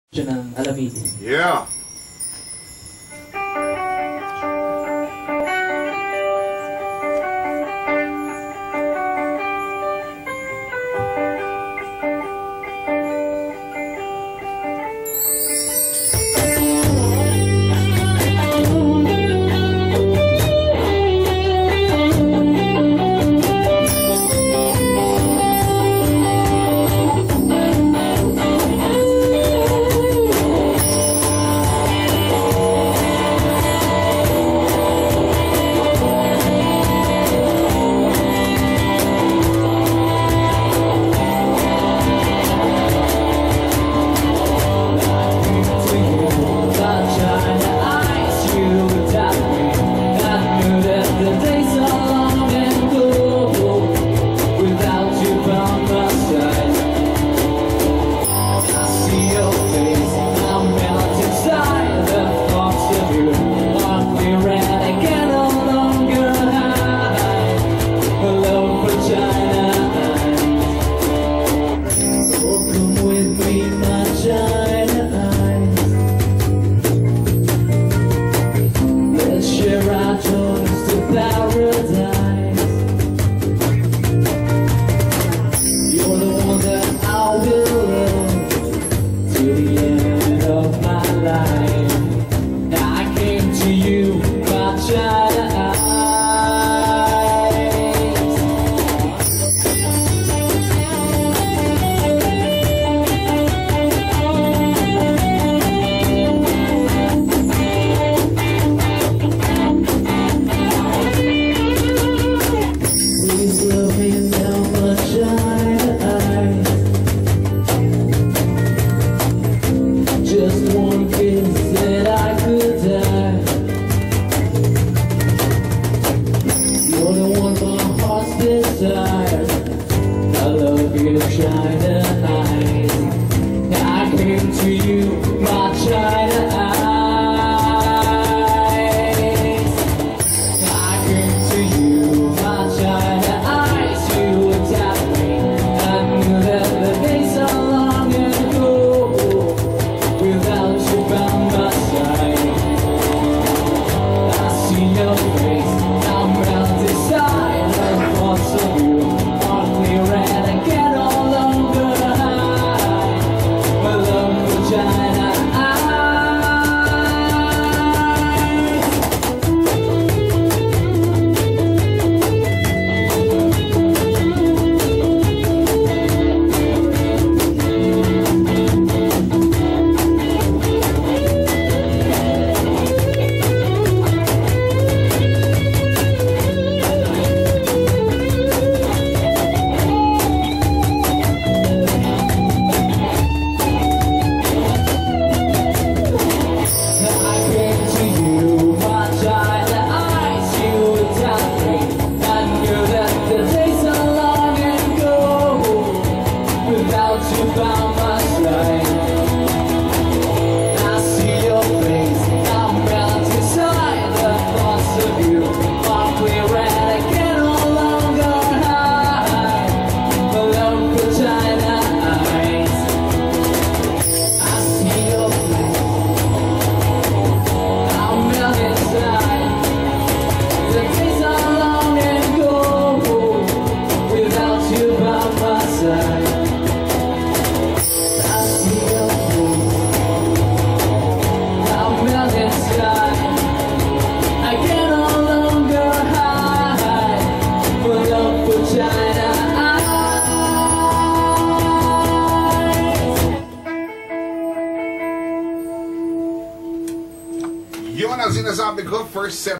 ng alamid. Yeah. Just one kiss and I could die. You're the one my heart's desire. I love your China eyes. I came to you, my China eyes. I came to you, my China eyes. You attacked me. I knew that the days are long ago. Without you by my side, I see your face, I'm round inside. The thoughts of you are clear and I can no longer hide. My love for China Yun ang sinasabi ko, first step.